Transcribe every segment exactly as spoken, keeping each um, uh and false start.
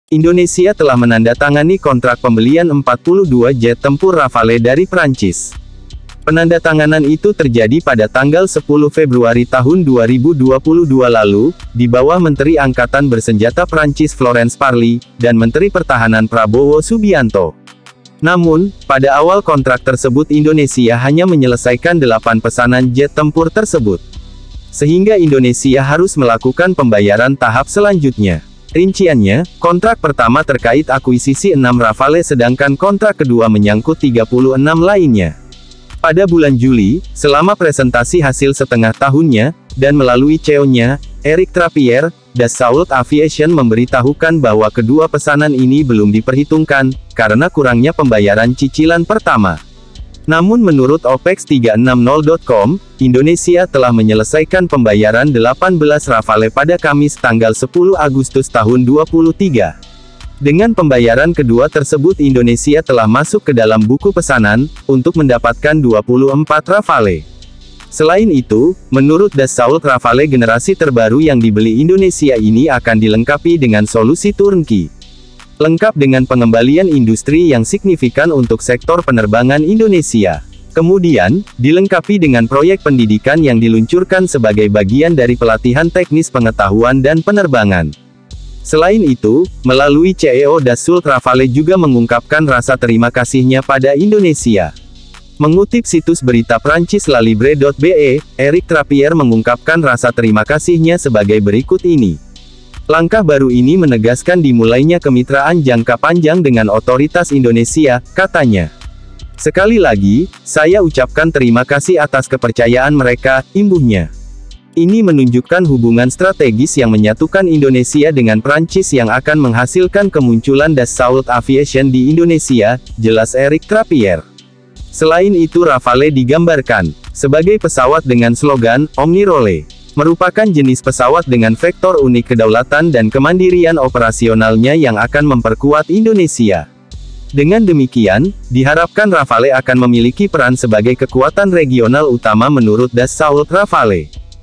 Indonesia telah menandatangani kontrak pembelian empat puluh dua jet tempur Rafale dari Prancis. Penandatanganan itu terjadi pada tanggal sepuluh Februari tahun dua ribu dua puluh dua lalu, di bawah Menteri Angkatan Bersenjata Prancis Florence Parly, dan Menteri Pertahanan Prabowo Subianto. Namun, pada awal kontrak tersebut Indonesia hanya menyelesaikan delapan pesanan jet tempur tersebut. Sehingga Indonesia harus melakukan pembayaran tahap selanjutnya. Rinciannya, kontrak pertama terkait akuisisi enam Rafale sedangkan kontrak kedua menyangkut tiga puluh enam lainnya. Pada bulan Juli, selama presentasi hasil setengah tahunnya, dan melalui C E O-nya, Eric Trappier, Dassault Aviation memberitahukan bahwa kedua pesanan ini belum diperhitungkan, karena kurangnya pembayaran cicilan pertama. Namun menurut Opex tiga enam nol titik com, Indonesia telah menyelesaikan pembayaran delapan belas Rafale pada Kamis tanggal sepuluh Agustus tahun dua ribu dua puluh tiga. Dengan pembayaran kedua tersebut Indonesia telah masuk ke dalam buku pesanan, untuk mendapatkan dua puluh empat Rafale. Selain itu, menurut Dassault Rafale generasi terbaru yang dibeli Indonesia ini akan dilengkapi dengan solusi turnkey. Lengkap dengan pengembalian industri yang signifikan untuk sektor penerbangan Indonesia. Kemudian, dilengkapi dengan proyek pendidikan yang diluncurkan sebagai bagian dari pelatihan teknis pengetahuan dan penerbangan. Selain itu, melalui C E O Dassault Rafale juga mengungkapkan rasa terima kasihnya pada Indonesia. Mengutip situs berita Prancis La Libre titik B E, Eric Trappier mengungkapkan rasa terima kasihnya sebagai berikut ini. Langkah baru ini menegaskan dimulainya kemitraan jangka panjang dengan otoritas Indonesia, katanya. Sekali lagi, saya ucapkan terima kasih atas kepercayaan mereka, imbuhnya. Ini menunjukkan hubungan strategis yang menyatukan Indonesia dengan Prancis yang akan menghasilkan kemunculan Dassault Aviation di Indonesia, jelas Eric Trappier. Selain itu Rafale digambarkan sebagai pesawat dengan slogan Omni Role. Merupakan jenis pesawat dengan vektor unik kedaulatan dan kemandirian operasionalnya yang akan memperkuat Indonesia. Dengan demikian, diharapkan Rafale akan memiliki peran sebagai kekuatan regional utama menurut Dassault Rafale.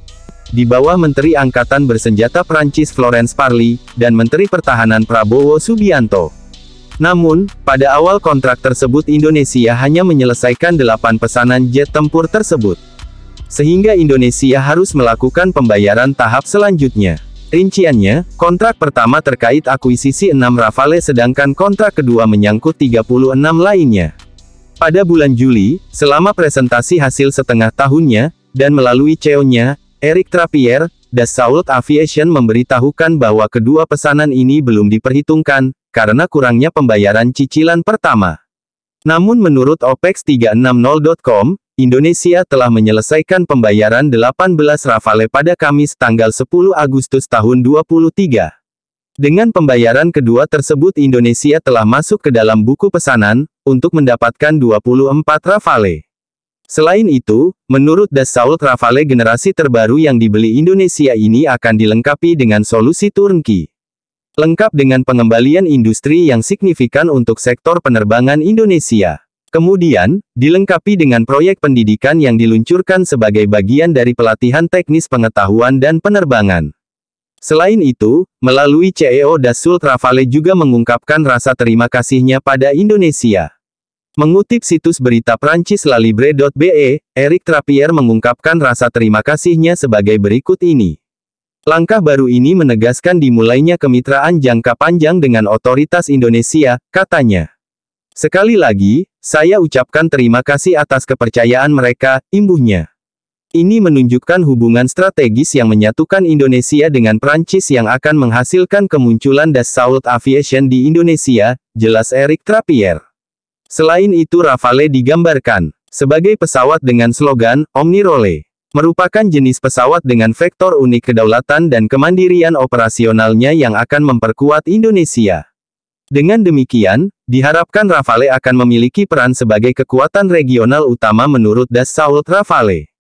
Di bawah Menteri Angkatan Bersenjata Prancis Florence Parly, dan Menteri Pertahanan Prabowo Subianto. Namun, pada awal kontrak tersebut Indonesia hanya menyelesaikan delapan pesanan jet tempur tersebut. Sehingga Indonesia harus melakukan pembayaran tahap selanjutnya. Rinciannya, kontrak pertama terkait akuisisi enam Rafale sedangkan kontrak kedua menyangkut tiga puluh enam lainnya. Pada bulan Juli, selama presentasi hasil setengah tahunnya, dan melalui C E O-nya, Eric Trappier, Dassault Aviation memberitahukan bahwa kedua pesanan ini belum diperhitungkan, karena kurangnya pembayaran cicilan pertama. Namun menurut Opex tiga enam nol titik com, Indonesia telah menyelesaikan pembayaran delapan belas Rafale pada Kamis tanggal sepuluh Agustus tahun dua ribu dua puluh tiga. Dengan pembayaran kedua tersebut Indonesia telah masuk ke dalam buku pesanan, untuk mendapatkan dua puluh empat Rafale. Selain itu, menurut Dassault Rafale generasi terbaru yang dibeli Indonesia ini akan dilengkapi dengan solusi turnkey. Lengkap dengan pengembalian industri yang signifikan untuk sektor penerbangan Indonesia. Kemudian, dilengkapi dengan proyek pendidikan yang diluncurkan sebagai bagian dari pelatihan teknis pengetahuan dan penerbangan. Selain itu, melalui C E O Dassault Rafale juga mengungkapkan rasa terima kasihnya pada Indonesia. Mengutip situs berita Prancis La Libre titik B E, Eric Trappier mengungkapkan rasa terima kasihnya sebagai berikut ini. Langkah baru ini menegaskan dimulainya kemitraan jangka panjang dengan otoritas Indonesia, katanya. Sekali lagi, saya ucapkan terima kasih atas kepercayaan mereka, imbuhnya. Ini menunjukkan hubungan strategis yang menyatukan Indonesia dengan Prancis yang akan menghasilkan kemunculan Dassault Aviation di Indonesia, jelas Eric Trappier. Selain itu Rafale digambarkan sebagai pesawat dengan slogan Omni Role. Merupakan jenis pesawat dengan vektor unik kedaulatan dan kemandirian operasionalnya yang akan memperkuat Indonesia. Dengan demikian, diharapkan Rafale akan memiliki peran sebagai kekuatan regional utama menurut Dassault Rafale.